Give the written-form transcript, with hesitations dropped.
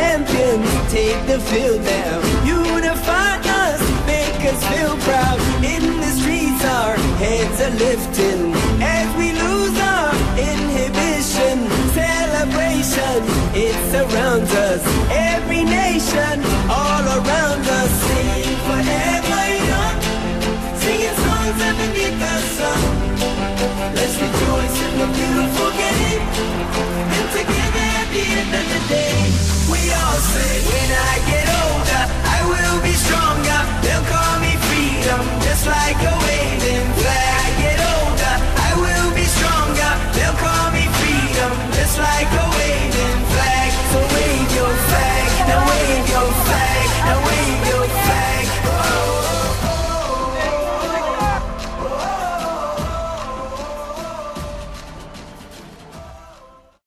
champions take the field now. Unify us, make us feel proud. In the streets our heads are lifting as we lose our inhibition. Celebration, it surrounds us. Every nation, all around us. Sing forever young, singing songs underneath the sun. Let's rejoice in the beautiful game, and together at the end of the day, we all say, when I get older, I will be stronger. They'll call me freedom, just like a